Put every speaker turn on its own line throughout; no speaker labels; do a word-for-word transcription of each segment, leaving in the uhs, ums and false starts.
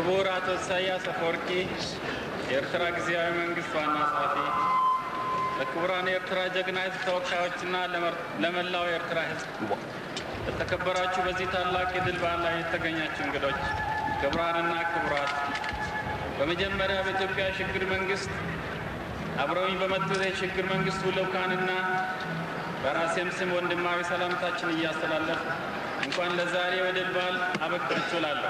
ክቡር አቶ ኢሳያስ አፈወርቂ የኤርትራ ጊዜያዊ መንግስት ዋና ጸሐፊ፣ ለክቡራን የኤርትራ ጀግና ሕዝብ ተወካዮችና ለመላው የኤርትራ ሕዝብ፣ ለተከበራችሁ በዚህ ታላቅ የድል በዓል ላይ የተገኛችሁ እንግዶች፣ ክቡራንና ክቡራት፣ በመጀመሪያ በኢትዮጵያ ሽግግር መንግስት አብረውኝ በመጡት የሽግግር መንግስቱ ልዑካንና በራሴም ስም ወንድማዊ ሰላምታችን እያስተላለፍ እንኳን ለዛሬ የድል በዓል አበቃችሁ እላለሁ።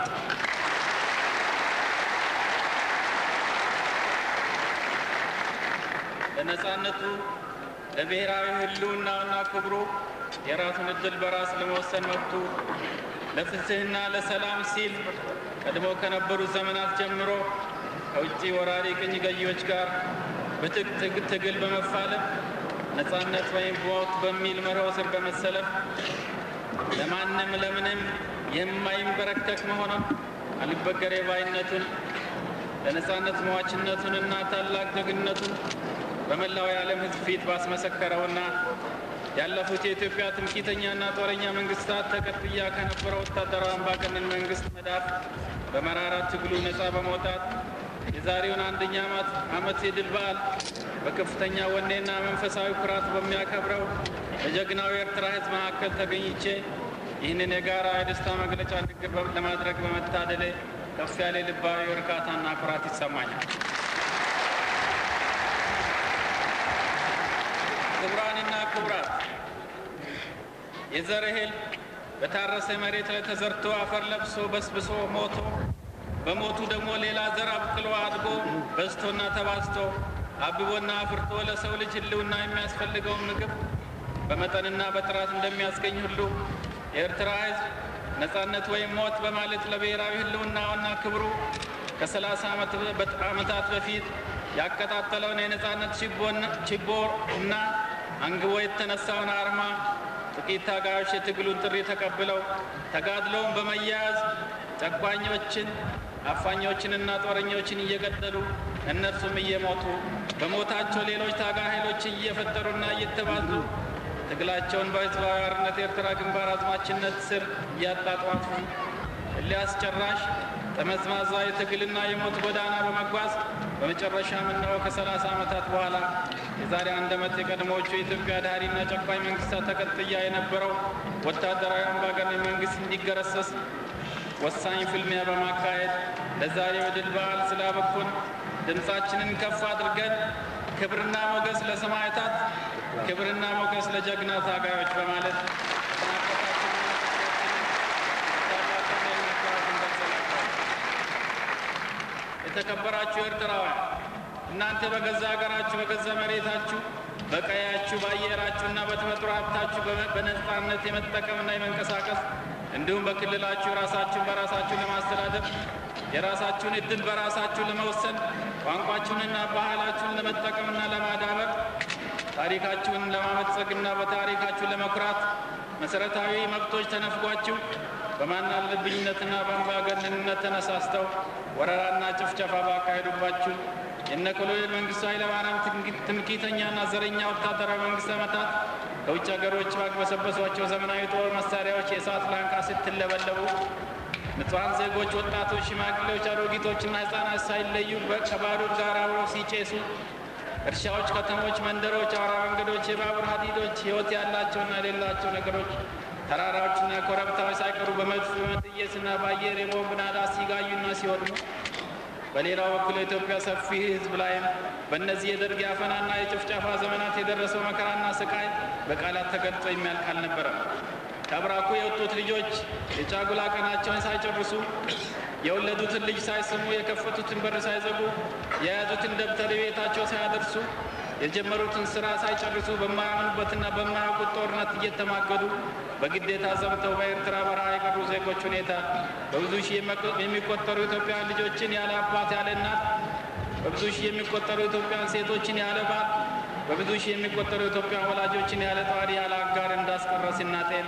ለነጻነቱ ለብሔራዊ ህልውናውና ክብሩ የራሱን እድል በራስ ለመወሰን መብቱ ለፍትህና ለሰላም ሲል ቀድሞ ከነበሩ ዘመናት ጀምሮ ከውጭ ወራሪ ቅኝ ገዢዎች ጋር በትጥቅ ትግል በመፋለም ነጻነት ወይም ሞት በሚል መርሆ ስር በመሰለፍ ለማንም ለምንም የማይንበረከክ መሆኑን አልበገሬ ባይነቱን ለነጻነት መዋችነቱንና ታላቅ ጀግንነቱን በመላው የዓለም ሕዝብ ፊት ባስመሰከረውና ያለፉት የኢትዮጵያ ትምክህተኛና ጦረኛ መንግስታት ተቀጥያ ከነበረው ወታደራዊ አምባገነን መንግስት መዳፍ በመራራ ትግሉ ነጻ በመውጣት የዛሬውን አንደኛ ዓመት የድል በዓል በከፍተኛ ወኔና መንፈሳዊ ኩራት በሚያከብረው በጀግናው የኤርትራ ሕዝብ መካከል ተገኝቼ ይህንን የጋራ የደስታ መግለጫ ንግግር ለማድረግ በመታደሌ ከፍ ያለ ልባዊ እርካታና ኩራት ይሰማኛል። ክቡራንና ክቡራት፣ የዘር እህል በታረሰ መሬት ላይ ተዘርቶ አፈር ለብሶ በስብሶ ሞቶ በሞቱ ደግሞ ሌላ ዘር አብቅሎ አድጎ በዝቶና ተባዝቶ አብቦና አፍርቶ ለሰው ልጅ ህልውና የሚያስፈልገውን ምግብ በመጠንና በጥራት እንደሚያስገኝ ሁሉ የኤርትራ ሕዝብ ነጻነት ወይም ሞት በማለት ለብሔራዊ ህልውናውና ክብሩ ከሰላሳ ዓመታት በፊት ያቀጣጠለውን የነጻነት ችቦ እና አንግቦ የተነሳውን አርማ ጥቂት ታጋዮች የትግሉን ጥሪ ተቀብለው ተጋድለውን በመያያዝ ጨቋኞችን፣ አፋኞችንና ጦረኞችን እየገደሉ እነርሱም እየሞቱ በሞታቸው ሌሎች ታጋይ ኃይሎችን እየፈጠሩና እየተባዙ ትግላቸውን በህዝባዊ ሓርነት ኤርትራ ግንባር አዝማችነት ስር እያጣጧፉ ሊያስጨራሽ ጠመዝማዛ የትግልና የሞት ጎዳና በመጓዝ በመጨረሻም እነሆ ከሰላሳ ዓመታት በኋላ የዛሬ አንድ ዓመት የቀድሞዎቹ የኢትዮጵያ ዳሪና ጨቋኝ መንግስታት ተቀጥያ የነበረው ወታደራዊ አምባገነን መንግስት እንዲገረሰስ ወሳኝ ፍልሚያ በማካሄድ ለዛሬው ድል በዓል ስላበቁን ድምፃችንን ከፍ አድርገን ክብርና ሞገስ ለሰማዕታት፣ ክብርና ሞገስ ለጀግና ታጋዮች በማለት የተከበራችሁ ኤርትራውያን፣ እናንተ በገዛ ሀገራችሁ በገዛ መሬታችሁ በቀያችሁ በአየራችሁና በተፈጥሮ ሀብታችሁ በነጻነት የመጠቀምና የመንቀሳቀስ እንዲሁም በክልላችሁ ራሳችሁን በራሳችሁ ለማስተዳደር የራሳችሁን እድል በራሳችሁ ለመወሰን ቋንቋችሁንና ባህላችሁን ለመጠቀምና ለማዳበር ታሪካችሁን ለማበልጸግና በታሪካችሁ ለመኩራት መሰረታዊ መብቶች ተነፍጓችሁ በማናለብኝነትና በአምባገነንነት ተነሳስተው ወረራና ጭፍጨፋ ባካሄዱባችሁ የነ ኮሎኔል መንግስቱ ኃይለማርያም ትምክህተኛና ዘረኛ ወታደራዊ መንግስት ዓመታት ከውጭ ሀገሮች ባግበሰበሷቸው ዘመናዊ ጦር መሳሪያዎች የእሳት ላንቃ ስትለበለቡ ንጹሐን ዜጎች፣ ወጣቶች፣ ሽማግሌዎች፣ አሮጊቶችና ህፃናት ሳይለዩ ከባሩድ ጋር አብረው ሲጨሱ እርሻዎች፣ ከተሞች፣ መንደሮች፣ አውራ መንገዶች፣ የባቡር ሀዲዶች፣ ህይወት ያላቸውና የሌላቸው ነገሮች፣ ተራራዎችና ኮረብታዎች ሳይቀሩ በመድፍ በመጥየስና በአየር የቦምብ ናዳ ሲጋዩና ሲወድሙ፣ በሌላው በኩል የኢትዮጵያ ሰፊ ህዝብ ላይም በእነዚህ የደርግ የአፈናና የጭፍጨፋ ዘመናት የደረሰው መከራና ስቃይ በቃላት ተገልጾ የሚያልቅ አልነበረም። ከአብራኩ የወጡት ልጆች የጫጉላ ቀናቸውን ሳይጨርሱ የወለዱትን ልጅ ሳይስሙ የከፈቱትን በር ሳይዘጉ የያዙትን ደብተር ቤታቸው ሳያደርሱ የጀመሩትን ስራ ሳይጨርሱ በማያምኑበትና በማያውቁት ጦርነት እየተማገዱ በግዴታ ዘምተው በኤርትራ በረሃ የቀሩ ዜጎች ሁኔታ በብዙ ሺህ የሚቆጠሩ ኢትዮጵያውያን ልጆችን ያለ አባት ያለ እናት፣ በብዙ ሺህ የሚቆጠሩ ኢትዮጵያውያን ሴቶችን ያለ ባል፣ በብዙ ሺህ የሚቆጠሩ ኢትዮጵያውያን ወላጆችን ያለ ጧሪ ያለ አጋር እንዳስቀረ ሲናጤን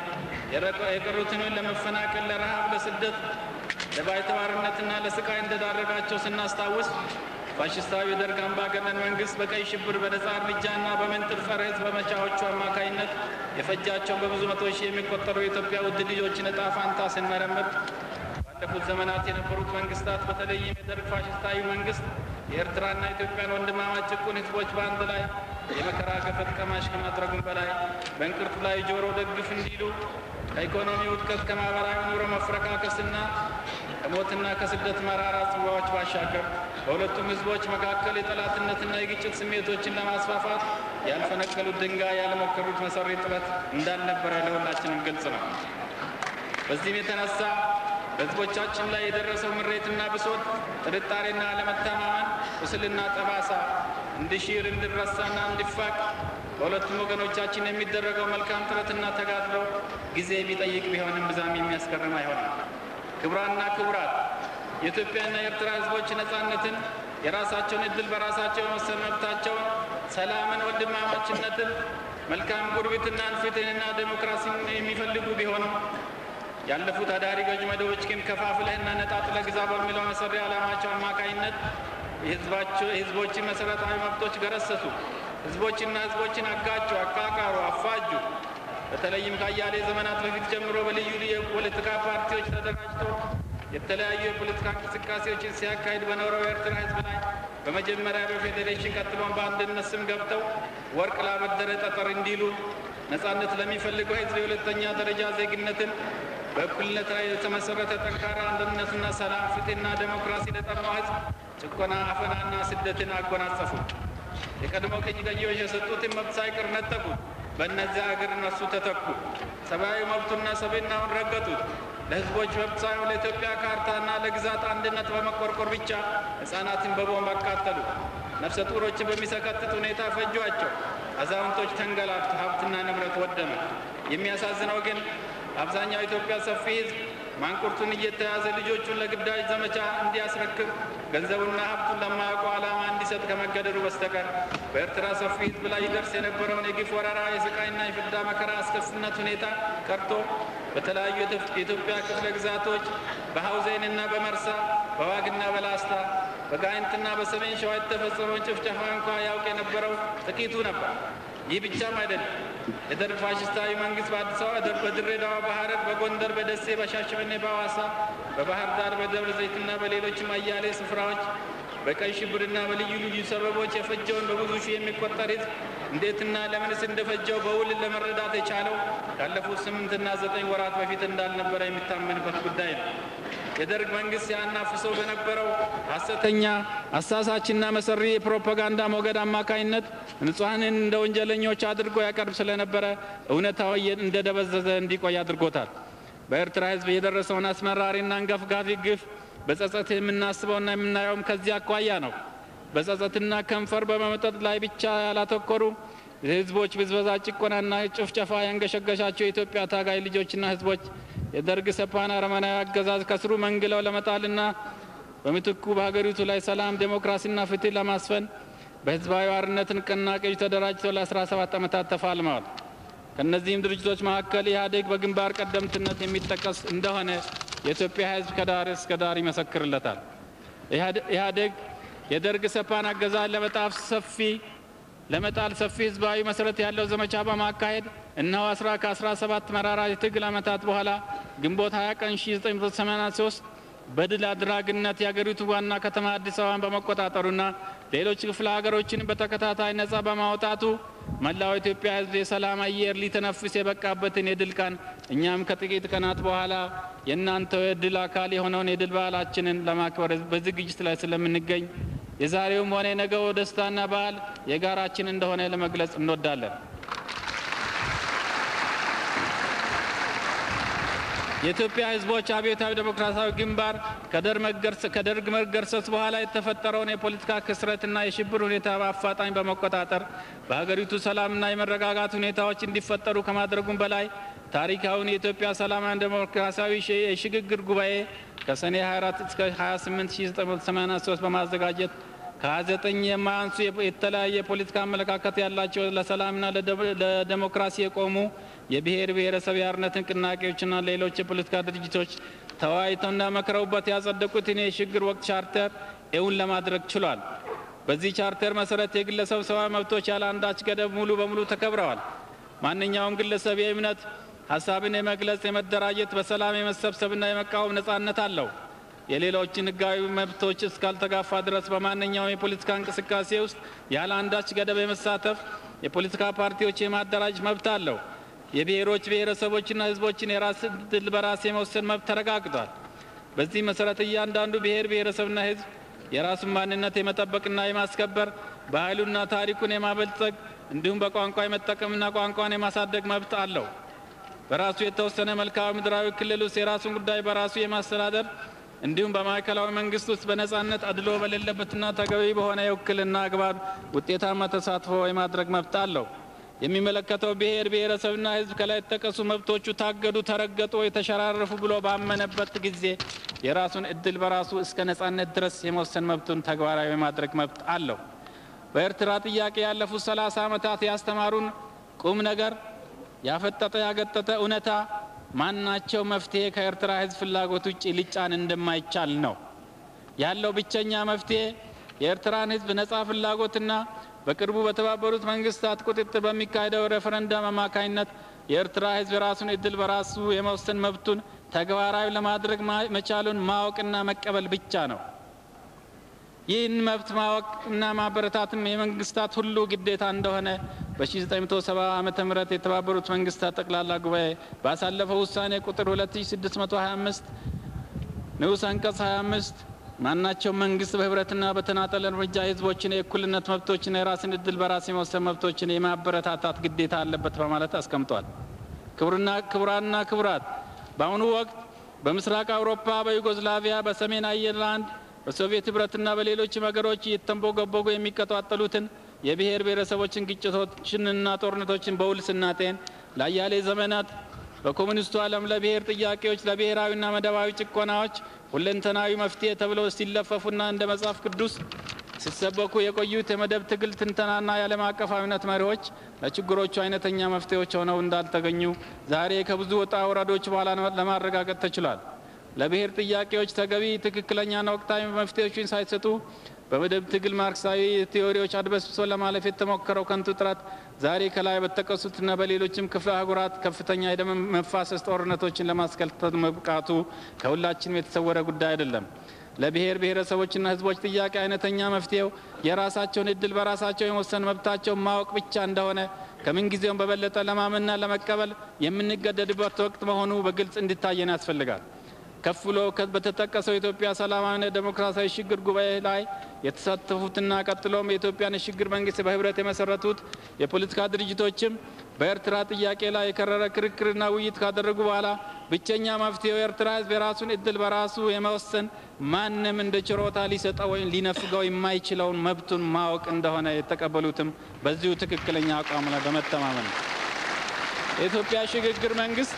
የቀሩትን ለመፈናቀል፣ ለረሃብ፣ ለስደት፣ ለባይተዋርነትና ለስቃይ እንደዳረጋቸው ስናስታውስ ፋሽስታዊ ደርግ አምባገነን መንግስት በቀይ ሽብር በነጻ እርምጃና በምንጥር ጸረ ሕዝብ ዘመቻዎቹ አማካይነት የፈጃቸው በብዙ መቶ ሺህ የሚቆጠሩ የኢትዮጵያ ውድ ልጆችን ዕጣ ፋንታ ስንመረምር ባለፉት ዘመናት የነበሩት መንግስታት በተለይም የደርግ ፋሽስታዊ መንግስት የኤርትራና ኢትዮጵያን ወንድማማች ጭቁን ህዝቦች በአንድ ላይ የመከራ ገፈት ቀማሽ ከማድረጉም በላይ በእንቅርቱ ላይ ጆሮ ደግፍ እንዲሉ ከኢኮኖሚ ውድቀት ከማህበራዊ ኑሮ መፍረካከስና ከሞትና ከስደት መራራ ጽዋዎች ባሻገር በሁለቱም ህዝቦች መካከል የጠላትነትና የግጭት ስሜቶችን ለማስፋፋት ያልፈነቀሉት ድንጋይ ያልሞከሩት መሰሪ ጥረት እንዳልነበረ ለሁላችንም ግልጽ ነው። በዚህም የተነሳ በህዝቦቻችን ላይ የደረሰው ምሬትና ብሶት፣ ጥርጣሬና አለመተማመን፣ ቁስልና ጠባሳ እንዲሽር እንዲረሳና እንዲፋቅ በሁለቱም ወገኖቻችን የሚደረገው መልካም ጥረትና ተጋድሎ ጊዜ የሚጠይቅ ቢሆንም ብዛም የሚያስገርም አይሆንም። ክቡራንና ክቡራት፣ የኢትዮጵያና የኤርትራ ህዝቦች ነጻነትን፣ የራሳቸውን እድል በራሳቸው የመወሰን መብታቸውን፣ ሰላምን፣ ወንድማማችነትን፣ መልካም ጉርብትናን፣ ፍትህንና ዴሞክራሲን የሚፈልጉ ቢሆኑም ያለፉት አዳሪ ገዥ መደቦች ግን ከፋፍለህና ነጣጥለህ ግዛ በሚለው መሰሪ ዓላማቸው አማካይነት የህዝቦችን መሰረታዊ መብቶች ገረሰሱ። ህዝቦችና ህዝቦችን አጋጩ፣ አቃቃሩ፣ አፋጁ። በተለይም ከአያሌ ዘመናት በፊት ጀምሮ በልዩ ልዩ የፖለቲካ ፓርቲዎች ተደራጅቶ የተለያዩ የፖለቲካ እንቅስቃሴዎችን ሲያካሂድ በኖረው የኤርትራ ህዝብ ላይ በመጀመሪያ በፌዴሬሽን ቀጥሎም በአንድነት ስም ገብተው ወርቅ ላበደረ ጠጠር እንዲሉ ነጻነት ለሚፈልገው ህዝብ የሁለተኛ ደረጃ ዜግነትን በእኩልነት ላይ የተመሰረተ ጠንካራ አንድነትና ሰላም፣ ፍትህና ዴሞክራሲ ለጠማው ህዝብ ጭቆና፣ አፈናና ስደትን አጎናጸፉ። የቀድሞ ቅኝ ገዢዎች የሰጡትን መብት ሳይቀር ነጠቁት። በእነዚያ ሀገር እነሱ ተተኩ። ሰብአዊ መብቱና ሰብዕናውን ረገጡት። ለህዝቦች መብት ሳይሆን ለኢትዮጵያ ካርታና ለግዛት አንድነት በመቆርቆር ብቻ ህፃናትን በቦምብ አቃጠሉ። ነፍሰ ጡሮችን በሚሰቀጥጥ ሁኔታ ፈጇቸው። አዛውንቶች ተንገላቱ። ሀብትና ንብረት ወደመ። የሚያሳዝነው ግን አብዛኛው ኢትዮጵያ ሰፊ ህዝብ ማንቁርቱን እየተያዘ ልጆቹን ለግዳጅ ዘመቻ እንዲያስረክብ ገንዘቡና ሀብቱን ለማያውቀው ዓላማ እንዲሰጥ ከመገደዱ በስተቀር በኤርትራ ሰፊ ህዝብ ላይ ይደርስ የነበረውን የግፍ ወረራ፣ የስቃይና የፍዳ መከራ አስከፊነት ሁኔታ ቀርቶ በተለያዩ የኢትዮጵያ ክፍለ ግዛቶች በሐውዜንና በመርሳ፣ በዋግና በላስታ፣ በጋይንትና በሰሜን ሸዋ የተፈጸመውን ጭፍጨፋ እንኳ ያውቅ የነበረው ጥቂቱ ነበር። ይህ ብቻም አይደለም። የደርግ ፋሽስታዊ መንግስት በአዲስ አበባ፣ በድሬዳዋ፣ በሐረር፣ በጎንደር፣ በደሴ፣ በሻሸመኔ፣ በሐዋሳ፣ በባህር ዳር፣ በደብረ ዘይትና በሌሎችም አያሌ ስፍራዎች በቀይ ሽብርና በልዩ ልዩ ሰበቦች የፈጀውን በብዙ ሺህ የሚቆጠር ህዝብ እንዴትና ለምንስ እንደፈጀው በውል ለመረዳት የቻለው ካለፉት ስምንትና ዘጠኝ ወራት በፊት እንዳልነበረ የሚታመንበት ጉዳይ ነው። የደርግ መንግስት ያናፍሰው በነበረው ሐሰተኛ አሳሳችና መሰሪ የፕሮፓጋንዳ ሞገድ አማካይነት ንጹሐንን እንደ ወንጀለኞች አድርጎ ያቀርብ ስለነበረ እውነታው እንደደበዘዘ እንዲቆይ አድርጎታል። በኤርትራ ህዝብ የደረሰውን አስመራሪና አንገፍጋፊ ግፍ በጸጸት የምናስበውና የምናየውም ከዚህ አኳያ ነው። በጸጸትና ከንፈር በመመጠጥ ላይ ብቻ ያላተኮሩ የህዝቦች ብዝበዛ፣ ጭቆናና ጭፍጨፋ ያንገሸገሻቸው የኢትዮጵያ ታጋይ ልጆችና ህዝቦች የደርግ ሰፓን አረመናዊ አገዛዝ ከስሩ መንግለው ለመጣልና በምትኩ በሀገሪቱ ላይ ሰላም፣ ዴሞክራሲና ፍትህ ለማስፈን በህዝባዊ አርነት ንቅናቄዎች ተደራጅተው ለአስራ ሰባት ዓመታት ተፋልመዋል። ከእነዚህም ድርጅቶች መካከል ኢህአዴግ በግንባር ቀደምትነት የሚጠቀስ እንደሆነ የኢትዮጵያ ህዝብ ከዳር እስከ ዳር ይመሰክርለታል። ኢህአዴግ የደርግ ሰፓን አገዛዝ ለመጣፍ ሰፊ ለመጣል ሰፊ ህዝባዊ መሰረት ያለው ዘመቻ በማካሄድ እነሆ አስራ ከአስራ ሰባት መራራ የትግል ዓመታት በኋላ ግንቦት ሃያ ቀን ሺህ ዘጠኝ መቶ ሰማኒያ ሶስት በድል አድራጊነት የሀገሪቱ ዋና ከተማ አዲስ አበባን በመቆጣጠሩና ሌሎች ክፍለ ሀገሮችን በተከታታይ ነጻ በማውጣቱ መላው ኢትዮጵያ ህዝብ የሰላም አየር ሊተነፍስ የበቃበትን የድል ቀን እኛም ከጥቂት ቀናት በኋላ የእናንተው የድል አካል የሆነውን የድል በዓላችንን ለማክበር በዝግጅት ላይ ስለምንገኝ የዛሬውም ሆነ የነገው ደስታና በዓል የጋራችን እንደሆነ ለመግለጽ እንወዳለን። የኢትዮጵያ ህዝቦች አብዮታዊ ዴሞክራሲያዊ ግንባር ከደርግ መገርሰስ በኋላ የተፈጠረውን የፖለቲካ ክስረትና የሽብር ሁኔታ በአፋጣኝ በመቆጣጠር በሀገሪቱ ሰላምና የመረጋጋት ሁኔታዎች እንዲፈጠሩ ከማድረጉም በላይ ታሪካውን የኢትዮጵያ ሰላማዊ ዴሞክራሲያዊ የሽግግር ጉባኤ ከሰኔ ሃያ አራት እስከ ሃያ ስምንት ሺህ ዘጠኝ መቶ ሰማኒያ ሶስት በማዘጋጀት ከሃያ ዘጠኝ የማያንሱ የተለያየ የፖለቲካ አመለካከት ያላቸው ለሰላምና ለዲሞክራሲ የቆሙ የብሔር ብሔረሰብ የአርነት ንቅናቄዎችና ሌሎች የፖለቲካ ድርጅቶች ተወያይተውና መክረውበት ያጸደቁትን የሽግግር ወቅት ቻርተር እውን ለማድረግ ችሏል። በዚህ ቻርተር መሰረት የግለሰብ ሰብአዊ መብቶች ያለ አንዳች ገደብ ሙሉ በሙሉ ተከብረዋል። ማንኛውም ግለሰብ የእምነት፣ ሐሳብን የመግለጽ የመደራጀት በሰላም የመሰብሰብና የመቃወም ነጻነት አለው። የሌሎችን ሕጋዊ መብቶች እስካልተጋፋ ድረስ በማንኛውም የፖለቲካ እንቅስቃሴ ውስጥ ያለ አንዳች ገደብ የመሳተፍ የፖለቲካ ፓርቲዎች የማደራጀት መብት አለው። የብሔሮች ብሔረሰቦችና ሕዝቦችን የራስ ዕድል በራስ የመወሰን መብት ተረጋግጧል። በዚህ መሰረት እያንዳንዱ ብሔር ብሔረሰብና ሕዝብ የራሱን ማንነት የመጠበቅና የማስከበር ባህሉና ታሪኩን የማበልጸግ እንዲሁም በቋንቋ የመጠቀምና ቋንቋን የማሳደግ መብት አለው። በራሱ የተወሰነ መልክዓ ምድራዊ ክልል ውስጥ የራሱን ጉዳይ በራሱ የማስተዳደር እንዲሁም በማዕከላዊ መንግስት ውስጥ በነጻነት አድሎ በሌለበትና ተገቢ በሆነ የውክልና አግባብ ውጤታማ ተሳትፎ የማድረግ መብት አለው። የሚመለከተው ብሔር ብሔረሰብና ሕዝብ ከላይ የተጠቀሱ መብቶቹ ታገዱ፣ ተረገጡ፣ የተሸራረፉ ብሎ ባመነበት ጊዜ የራሱን እድል በራሱ እስከ ነጻነት ድረስ የመወሰን መብቱን ተግባራዊ የማድረግ መብት አለው። በኤርትራ ጥያቄ ያለፉት ሰላሳ ዓመታት ያስተማሩን ቁም ነገር ያፈጠጠ ያገጠጠ እውነታ ማናቸው መፍትሄ ከኤርትራ ሕዝብ ፍላጎት ውጪ ሊጫን እንደማይቻል ነው። ያለው ብቸኛ መፍትሄ የኤርትራን ሕዝብ ነጻ ፍላጎትና በቅርቡ በተባበሩት መንግስታት ቁጥጥር በሚካሄደው ሬፈረንደም አማካኝነት የኤርትራ ሕዝብ የራሱን እድል በራሱ የመወሰን መብቱን ተግባራዊ ለማድረግ መቻሉን ማወቅና መቀበል ብቻ ነው። ይህን መብት ማወቅና ማበረታትም የመንግስታት ሁሉ ግዴታ እንደሆነ በ1970 ዓመተ ምህረት የተባበሩት መንግስታት ጠቅላላ ጉባኤ ባሳለፈው ውሳኔ ቁጥር ሁለት ሺህ ስድስት መቶ ሀያ አምስት ንዑስ አንቀጽ ሀያ አምስት ማናቸው መንግስት በህብረትና በተናጠል እርምጃ የህዝቦችን የእኩልነት መብቶችና የራስን እድል በራስ የመወሰን መብቶችን የማበረታታት ግዴታ አለበት በማለት አስቀምጧል። ክቡርና ክቡራንና ክቡራት፣ በአሁኑ ወቅት በምስራቅ አውሮፓ፣ በዩጎዝላቪያ፣ በሰሜን አየርላንድ፣ በሶቪየት ህብረትና በሌሎችም ሀገሮች እየተንቦገቦጉ የሚቀጣጠሉትን የብሔር ብሔረሰቦችን ግጭቶችንና ጦርነቶችን በውል ስናጤን ለአያሌ ዘመናት በኮሙኒስቱ ዓለም ለብሔር ጥያቄዎች፣ ለብሔራዊና መደባዊ ጭቆናዎች ሁለንተናዊ መፍትሄ ተብለው ሲለፈፉና እንደ መጽሐፍ ቅዱስ ሲሰበኩ የቆዩት የመደብ ትግል ትንተናና የዓለም አቀፋዊነት መሪዎች ለችግሮቹ አይነተኛ መፍትሄዎች ሆነው እንዳልተገኙ ዛሬ ከብዙ ወጣ ወረዶች በኋላ ለማረጋገጥ ተችሏል። ለብሔር ጥያቄዎች ተገቢ ትክክለኛና ወቅታዊ መፍትሄዎችን ሳይሰጡ በመደብ ትግል ማርክሳዊ ቲዎሪዎች አድበስብሶ ለማለፍ የተሞከረው ከንቱ ጥረት ዛሬ ከላይ በተጠቀሱትና በሌሎችም ክፍለ አህጉራት ከፍተኛ የደም መፋሰስ ጦርነቶችን ለማስከተል መብቃቱ ከሁላችንም የተሰወረ ጉዳይ አይደለም። ለብሔር ብሔረሰቦችና ሕዝቦች ጥያቄ አይነተኛ መፍትሄው የራሳቸውን እድል በራሳቸው የመወሰን መብታቸውን ማወቅ ብቻ እንደሆነ ከምንጊዜውም በበለጠ ለማመንና ለመቀበል የምንገደድበት ወቅት መሆኑ በግልጽ እንዲታየን ያስፈልጋል። ከፍሎ በተጠቀሰው የኢትዮጵያ ሰላማዊና ዴሞክራሲያዊ ሽግግር ጉባኤ ላይ የተሳተፉትና ቀጥሎም የኢትዮጵያን ሽግግር መንግስት በህብረት የመሰረቱት የፖለቲካ ድርጅቶችም በኤርትራ ጥያቄ ላይ የከረረ ክርክርና ውይይት ካደረጉ በኋላ ብቸኛ መፍትሄው የኤርትራ ሕዝብ የራሱን እድል በራሱ የመወሰን ማንም እንደ ችሮታ ሊሰጠው ወይም ሊነፍገው የማይችለውን መብቱን ማወቅ እንደሆነ የተቀበሉትም በዚሁ ትክክለኛ አቋም ላይ በመተማመን ነው። የኢትዮጵያ ሽግግር መንግስት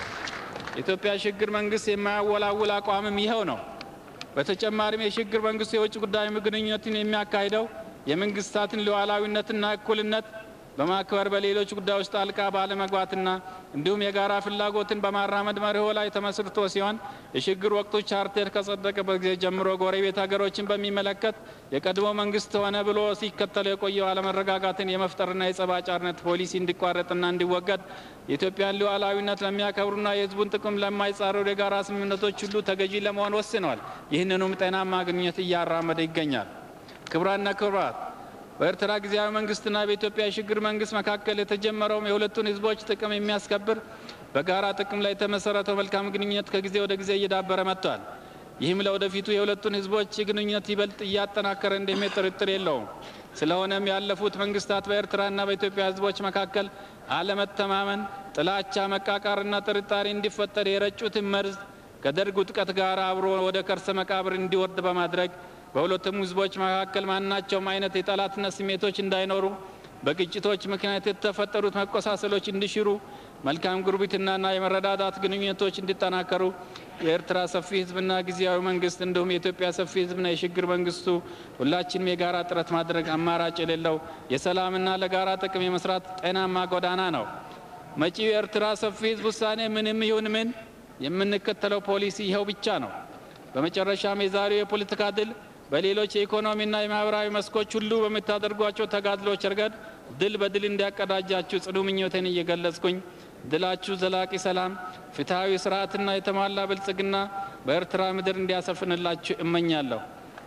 የኢትዮጵያ ሽግግር መንግስት የማያወላውል አቋምም ይኸው ነው። በተጨማሪም የሽግግር መንግስቱ የውጭ ጉዳይ ግንኙነትን የሚያካሂደው የመንግስታትን ሉዓላዊነትና እኩልነት በማክበር በሌሎች ጉዳዮች ጣልቃ ባለመግባትና እንዲሁም የጋራ ፍላጎትን በማራመድ መርሆ ላይ ተመስርቶ ሲሆን የሽግግር ወቅቱ ቻርተር ከጸደቀበት ጊዜ ጀምሮ ጎረቤት ሀገሮችን በሚመለከት የቀድሞ መንግስት ሆነ ብሎ ሲከተል የቆየው አለመረጋጋትን የመፍጠርና የጸብ አጫሪነት ፖሊሲ እንዲቋረጥና እንዲወገድ የኢትዮጵያን ሉዓላዊነት ለሚያከብሩና የህዝቡን ጥቅም ለማይጻረሩ የጋራ ስምምነቶች ሁሉ ተገዢ ለመሆን ወስነዋል። ይህንኑም ጤናማ ግንኙነት እያራመደ ይገኛል። ክቡራንና ክቡራት፣ በኤርትራ ጊዜያዊ መንግስትና በኢትዮጵያ የሽግግር መንግስት መካከል የተጀመረው የሁለቱን ህዝቦች ጥቅም የሚያስከብር በጋራ ጥቅም ላይ የተመሰረተው መልካም ግንኙነት ከጊዜ ወደ ጊዜ እየዳበረ መጥቷል። ይህም ለወደፊቱ የሁለቱን ህዝቦች ግንኙነት ይበልጥ እያጠናከረ እንደሚሄድ ጥርጥር የለውም። ስለሆነም ያለፉት መንግስታት በኤርትራና በኢትዮጵያ ህዝቦች መካከል አለመተማመን፣ ጥላቻ፣ መቃቃርና ጥርጣሬ እንዲፈጠር የረጩትን መርዝ ከደርግ ውጥቀት ጋር አብሮ ወደ ከርሰ መቃብር እንዲወርድ በማድረግ በሁለቱም ህዝቦች መካከል ማናቸውም አይነት የጠላትነት ስሜቶች እንዳይኖሩ፣ በግጭቶች ምክንያት የተፈጠሩት መቆሳሰሎች እንዲሽሩ፣ መልካም ጉርብትናና የመረዳዳት ግንኙነቶች እንዲጠናከሩ የኤርትራ ሰፊ ህዝብና ጊዜያዊ መንግስት እንዲሁም የኢትዮጵያ ሰፊ ህዝብና የሽግግር መንግስቱ ሁላችንም የጋራ ጥረት ማድረግ አማራጭ የሌለው የሰላምና ለጋራ ጥቅም የመስራት ጤናማ ጎዳና ነው። መጪው የኤርትራ ሰፊ ህዝብ ውሳኔ ምንም ይሁን ምን የምንከተለው ፖሊሲ ይኸው ብቻ ነው። በመጨረሻም የዛሬው የፖለቲካ ድል በሌሎች የኢኮኖሚና የማህበራዊ መስኮች ሁሉ በምታደርጓቸው ተጋድሎች ረገድ ድል በድል እንዲያቀዳጃችሁ ጽኑ ምኞቴን እየገለጽኩኝ ድላችሁ ዘላቂ ሰላም፣ ፍትሃዊ ስርዓትና የተሟላ ብልጽግና በኤርትራ ምድር እንዲያሰፍንላችሁ እመኛለሁ።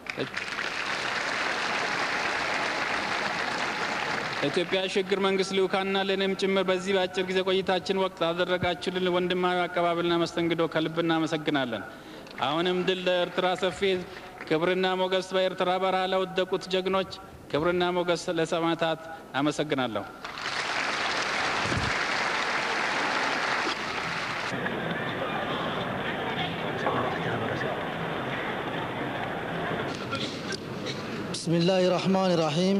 ኢትዮጵያ ሽግግር መንግስት ልኡካንና ለኔም ጭምር በዚህ በአጭር ጊዜ ቆይታችን ወቅት አደረጋችሁልን ወንድማዊ አቀባበልና መስተንግዶ ከልብ እናመሰግናለን። አሁንም ድል ለኤርትራ ሰፊ ሕዝብ፣ ክብርና ሞገስ በኤርትራ በረሃ ለወደቁት ጀግኖች፣ ክብርና ሞገስ ለሰማዕታት። አመሰግናለሁ።
بسم الله الرحمن الرحيم.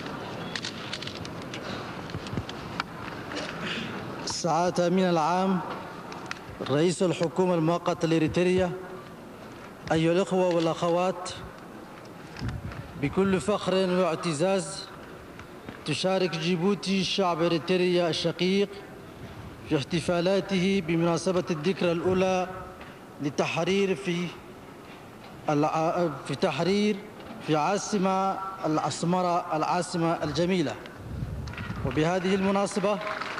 سعادة أمين العام رئيس الحكومة المؤقتة الإريترية، أيها الأخوة والأخوات، بكل فخر واعتزاز تشارك جيبوتي الشعب الإريتري الشقيق في احتفالاته بمناسبة الذكرى الأولى لتحرير في في تحرير في عاصمة الأسمرة العاصمة الجميلة. وبهذه المناسبة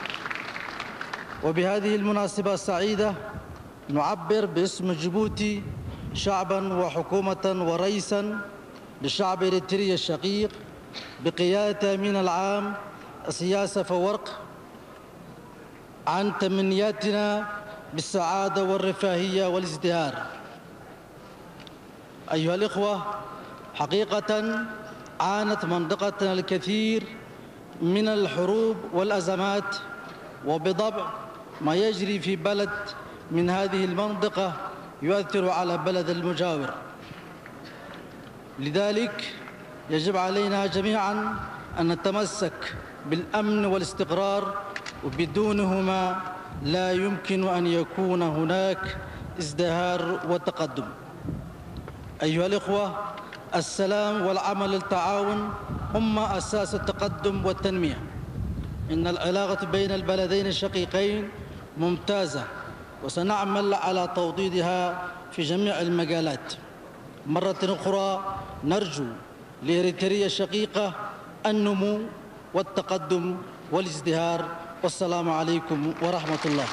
وبهذه المناسبة السعيدة نعبر باسم جيبوتي شعبا وحكومة ورئيسا للشعب الإريتري الشقيق بقيادة أمين العام السياسة فورق عن تمنياتنا بالسعادة والرفاهية والازدهار. أيها الإخوة، حقيقة عانت منطقتنا الكثير من الحروب والأزمات، وبضبع ما يجري في بلد من هذه المنطقة يؤثر على بلد المجاور. لذلك يجب علينا جميعا أن نتمسك بالأمن والاستقرار، وبدونهما لا يمكن أن يكون هناك ازدهار وتقدم. أيها الإخوة، السلام والعمل التعاون هما أساس التقدم والتنمية. إن العلاقة بين البلدين الشقيقين ممتازة، وسنعمل على توطيدها في جميع المجالات. مرة أخرى نرجو لإريتريا الشقيقة النمو والتقدم والازدهار، والسلام عليكم ورحمة الله.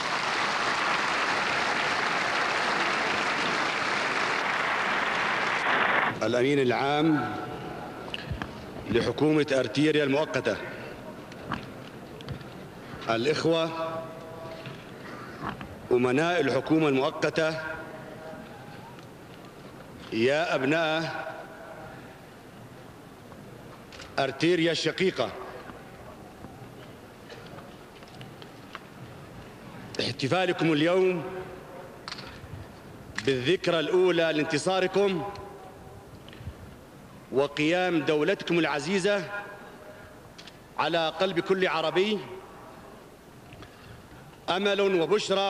الأمين العام لحكومة أرتيريا المؤقتة، الإخوة أمناء الحكومة المؤقتة، يا أبناء أرتيريا الشقيقة، احتفالكم اليوم بالذكرى الأولى لانتصاركم وقيام دولتكم العزيزة على قلب كل عربي أمل وبشرى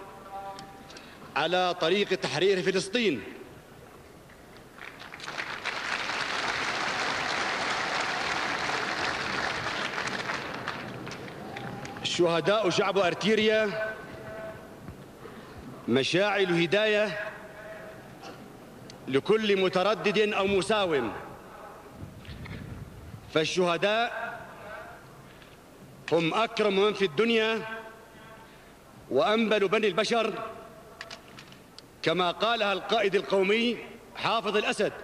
على طريق تحرير فلسطين. شهداء شعب أرتيريا مشاعل هداية لكل متردد أو مساوم، فالشهداء هم أكرم من في الدنيا وأنبل بني البشر، كما قالها القائد القومي حافظ الأسد.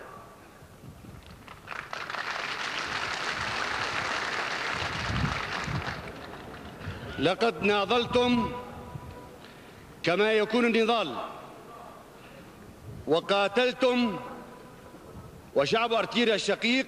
لقد ناضلتم كما يكون النضال، وقاتلتم، وشعب أرتيريا الشقيق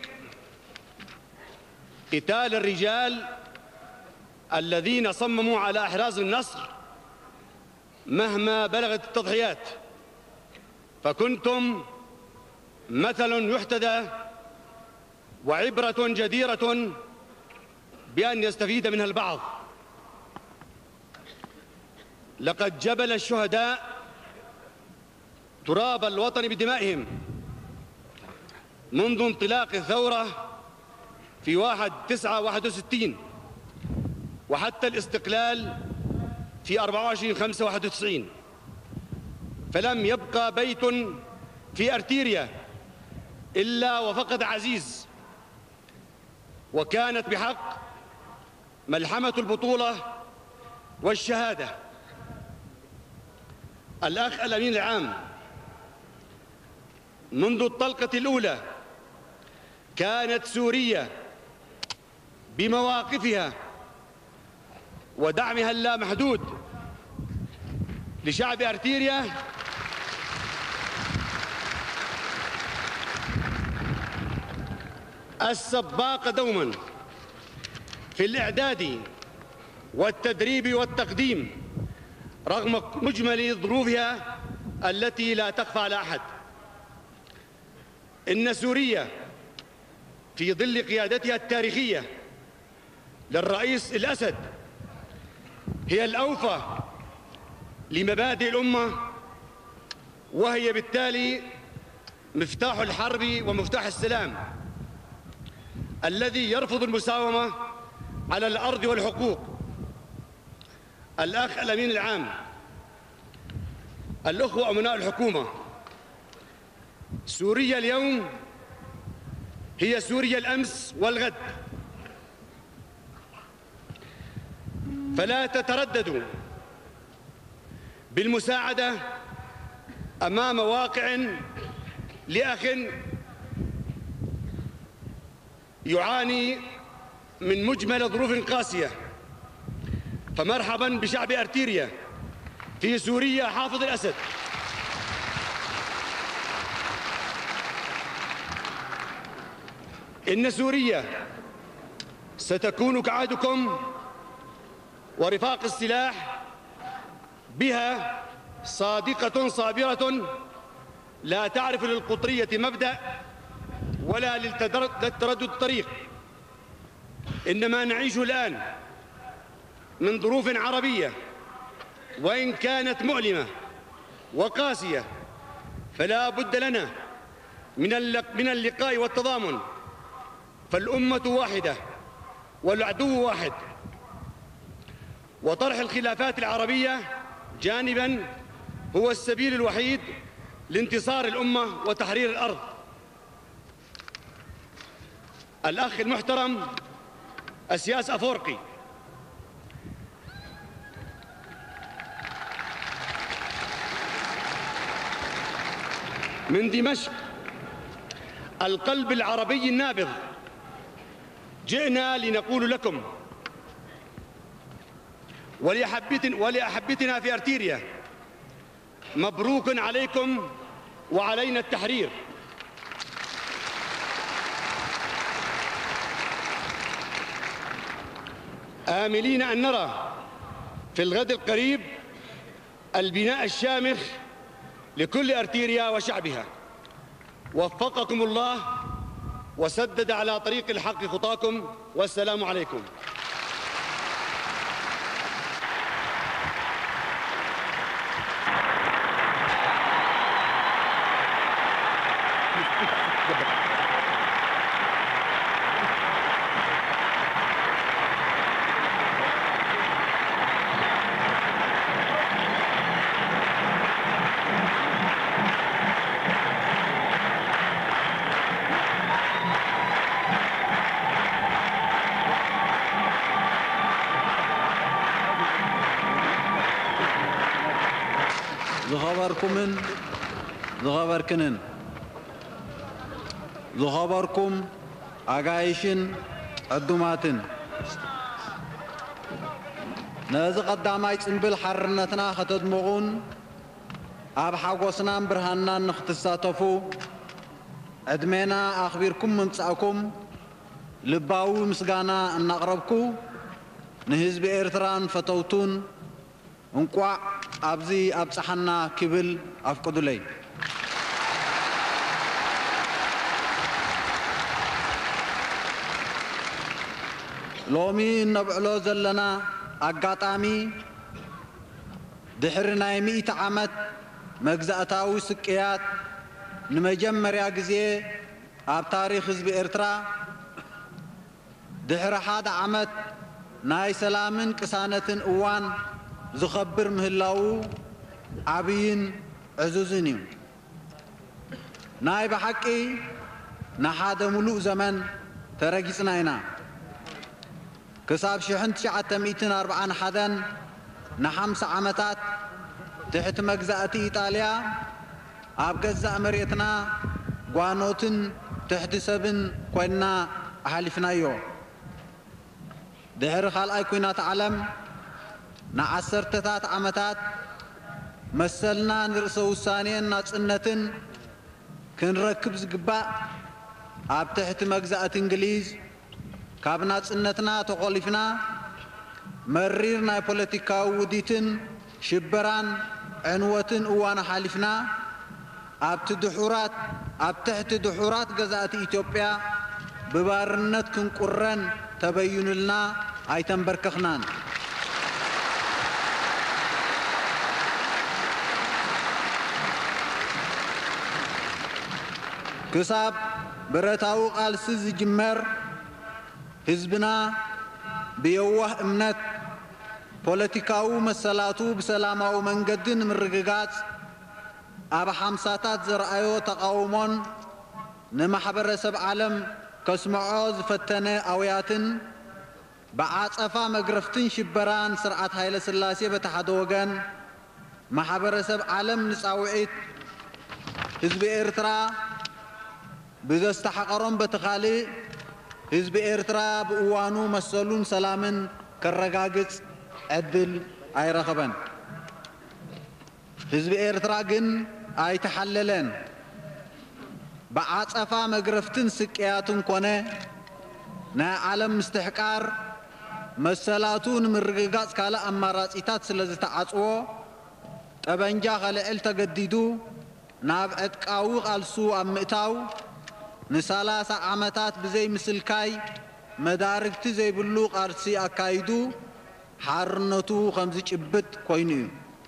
قتال الرجال الذين صمموا على إحراز النصر مهما بلغت التضحيات، فكنتم مثل يحتذى وعبرة جديرة بأن يستفيد منها البعض. لقد جبل الشهداء تراب الوطن بدمائهم منذ انطلاق الثورة في واحد تسعة واحد وستين وحتى الاستقلال في أربعة وعشرين خمسة واحد وتسعين، فلم يبقى بيت في أرتيريا إلا وفقد عزيز. وكانت بحق ملحمة البطولة والشهادة. الأخ الأمين العام، منذ الطلقة الأولى كانت سوريا بمواقفها ودعمها اللامحدود لشعب أرتيريا السباق دوما في الإعداد والتدريب والتقديم رغم مجمل ظروفها التي لا تخفى على أحد. إن سوريا في ظل قيادتها التاريخية للرئيس الأسد هي الأوفى لمبادئ الأمة، وهي بالتالي مفتاح الحرب ومفتاح السلام الذي يرفض المساومة على الأرض والحقوق. الأخ الأمين العام، الأخوة أمناء الحكومة، سوريا اليوم هي سوريا الأمس والغد، فلا تترددوا بالمساعدة أمام واقع لأخ يعاني من مجمل ظروف قاسية. فمرحبا بشعب أرتيريا في سوريا حافظ الأسد. إن سوريا ستكون كعادكم ورفاق السلاح بها صادقة صابرة لا تعرف للقطرية مبدأ ولا للتردد طريق. إنما نعيش الآن من ظروف عربية وإن كانت مؤلمة وقاسية، فلا بد لنا من اللقاء والتضامن، فالأمة واحدة والعدو واحد، وطرح الخلافات العربية جانبا هو السبيل الوحيد لانتصار الأمة وتحرير الأرض. الأخ المحترم السياس أفورقي، من دمشق القلب العربي النابض، جئنا لنقول لكم ولأحبتنا في أرتيريا مبروك عليكم وعلينا التحرير. آملين أن نرى في الغد القريب البناء الشامخ لكل أرتيريا وشعبها. وفقكم الله وسدد على طريق الحق خطاكم، والسلام عليكم.
ዝኸበርኩምን ዝኸበርክንን ዝኸበርኩም ኣጋይሽን ዕዱማትን ነዚ ቀዳማይ ጽንብል ሓርነትና ከተድምቑን ኣብ ሓጎስናን ብርሃንናን ንኽትሳተፉ ዕድሜና ኣኽቢርኩም ምምጻእኩም ልባዊ ምስጋና እናቕረብኩ ንህዝቢ ኤርትራን ፈተውቱን እንቋዕ ኣብዚ ኣብጽሓና ክብል ኣፍቅዱለይ። ሎሚ እነብዕሎ ዘለና ኣጋጣሚ ድሕሪ ናይ ሚእቲ ዓመት መግዛእታዊ ስቅያት ንመጀመርያ ግዜ ኣብ ታሪኽ ህዝቢ ኤርትራ ድሕሪ ሓደ ዓመት ናይ ሰላምን ቅሳነትን እዋን ዝኸብር ምህላው ዓብይን ዕዙዝን እዩ። ናይ ብሓቂ ንሓደ ሙሉእ ዘመን ተረጊጽና ኢና። ክሳብ ሽሕን ትሽዓተ ሚእትን ኣርብዓን ሓደን نحمس عمتات تحت مجزأة إيطاليا أبجزء مريتنا قانوتن تحت سبن كوينا أحلفنا يو دهر خال أي كوينا تعلم نعسر تتات عمتات مثلنا نرسو الثانية ناتنتن كنركب زقباء أب تحت مجزأة إنجليز كابنات سنتنا تقولفنا مريرنا بوليتيكا وديتن شبران عنوتن وانا حالفنا أب تدحورات أب تحت دحورات جزاءة إثيوبيا ببارنت كن قرن تبين لنا أيتم بركخنان كساب برتاو قال سز جمر حزبنا بيوه امنت بوليتيكاو مسلاتو بسلاماو منقدن مرققات أبا حمساتات زرعيو تقاومون نمحبر سب عالم كسمعوز فتنة أوياتن بعات أفا مقرفتن شبران سرعات هايل سلاسي بتحدوغن محبر سب عالم نساوعيت حزب إرترا بذا استحقرون بتخالي حزب إرترا بأوانو مسلون سلامن كالرقاقز عدل أي رخبا حزب إرترا جن أي تحللن بعات أفا مقرفتن سكياتن كونه نا عالم مستحقار مسلاتون من رقاقز كالا أمارات إتات سلزة تعطوه تبنجا خلعل تقديدو ناب اتقاو قالسو أمئتاو نسالاسة عمتات بزي مسلكاي مداركت زي بلو قارسي أكايدو حارنتو خمسي جبت كوينيو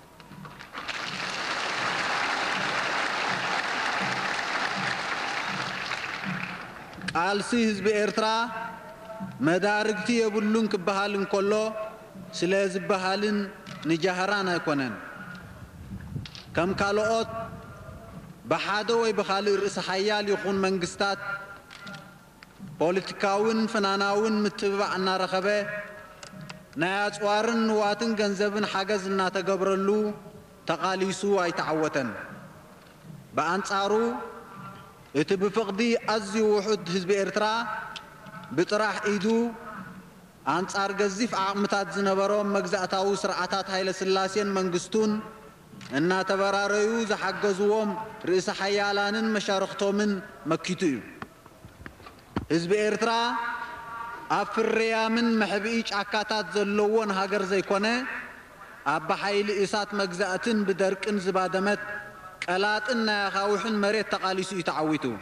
قالسي حزب إرترا مداركتي يبلون كبهالن كله سلاز بهالن نجاهران يكونن كم كالوات بحادو ويبخالي رئيس حيال يخون منقستات بوليتيكاون فناناون متبعنا رخبه نايات وارن واتن جنزبن حاجزنا تقبرلو تقاليسو اي تعوتن بانصارو يتبفقدي ازي وحد حزب إرترا بطرح ايدو انصار جزيف عقمتات زنبروم مجزأتاو سرعتات هايل سلاسين منقستون إن تبراريو زحجزوهم رئيس حيالانن مشارختومن مكيتو حزب إرترا أفريا من محبيج عكاتات زلوون هاجر زي كونه أبا حيل إسات مجزأتن بدرك انزبادمت كلات إن خاوحن مريت تقاليسو يتعويتو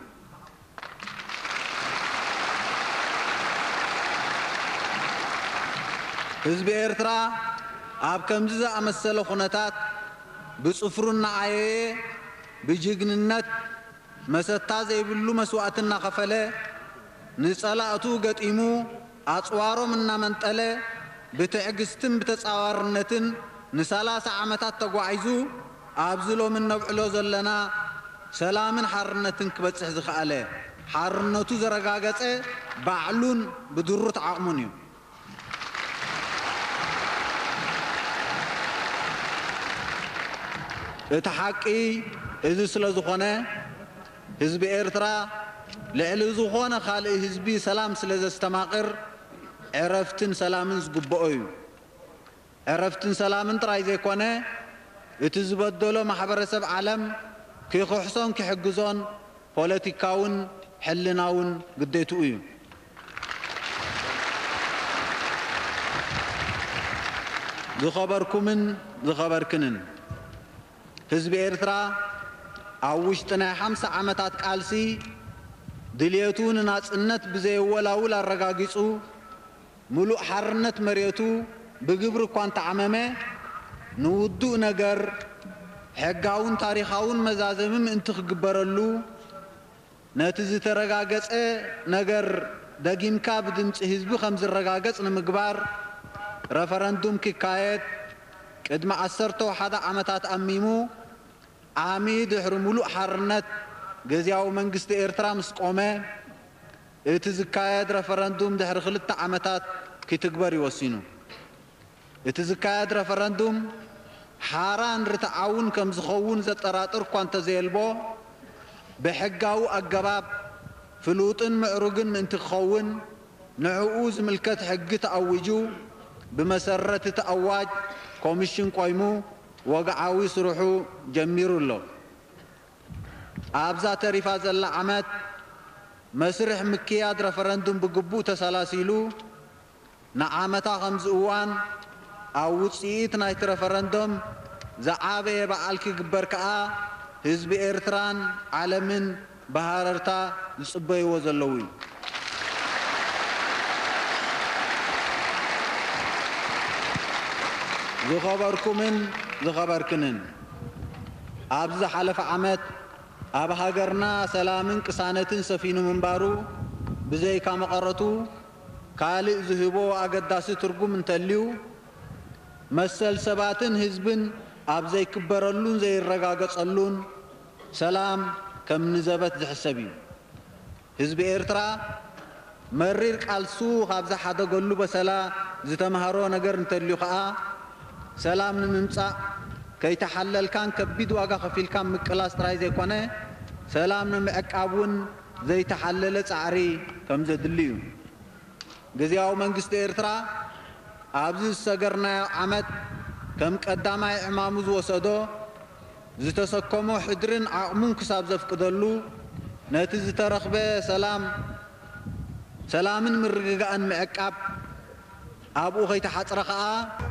حزب إرترا أب كمزة أمثل خناتات بصفرنا عيه بجننت مستا زي بلو مسواتنا خفله نصلاتو قطيمو اصوارو منا منطله بتعجستن بتصاورنتن نسلاس عمتات تغعيزو ابزلو من نبعلو زلنا سلامن حرنتن كبصح زخاله حرنتو زرغاغصه بعلون بدرت عقمونيو اتحقي إذا سلزخونه حزب إرترا لعل زخونه خالق حزبي سلام سلز استماقر عرفتن سلامن زقبؤيو عرفتن سلامن تراي زي كونه اتزبدلو محبرسب عالم كي خحصون كي حجزون بوليتيكاون حلناون قديتو ايو ذو خبركمن ذو خبركنن حزب إرترا عوشتنا خمس عمتات قالسي دليتون ناس النت بزي ولا ولا الرقاقيسو ملو حرنت مريتو بقبر كوانت عمامه نودو نقر حقاون تاريخاون مزازمم انتخ قبرلو ناتزي ترقاقيس نقر داقيم كابدنش حزبو خمس الرقاقيس نمقبار رفرندوم كيكايت قدم عسرتو حدا عمتات أميمو عميد حرمولو حرنت جزياو منقست إرترا مسقومه اتزكايد رفرندوم دحر خلطة عمتات كي تكبر يوسينو اتزكايد رفرندوم حاران رتعاون كم زخون زتراتر كوانت زيلبو بحقاو أقباب فلوطن معرقن من تخون نعوز ملكت حق تأوجو بمسرة تأواج كوميشن قويمو وقعاوي سروحو جميرو الله أبزا تريفا زل عمد مسرح مكياد رفرندوم بقبو تسلاسيلو نعامتا خمس اوان او وصيت نايت رفرندوم زعابه بعالك جبركا حزب إرتران عالمن بهاررتا يصبي وزلوي ذو خبركمن ذو خبركنن أبز حلف عمد أب هاجرنا سلامن كسانتن سفينو منبارو بزي كام قرتو كالي ذهبو أقداسي ترقم انتليو مسل سباتن حزبن أب زي كبرلون زي الرقاقة صلون سلام كم نزبت زحسبي حزب إرترا مرير قالسو خابز حدا قلو بسلا زتمهارو نقر انتليو خاا سلام نممصا كي تحلل كان كبيد واقع خفيل كان مكلاس تراي زي كونه سلام نمعقابون زي تحلل صعري كم زدليو غزياو منግስት ኤርትራ ኣብዚ ሰገርና ዓመት ከም ቀዳማይ ዕማሙ ዝወሰዶ ዝተሰከሞ ሕድርን ዓቕሙን ክሳብ ዘፍቅደሉ ነቲ ዝተረኽበ ሰላም ሰላምን ምርግጋእን ምዕቃብ ኣብኡ ከይተሓፅረ ከዓ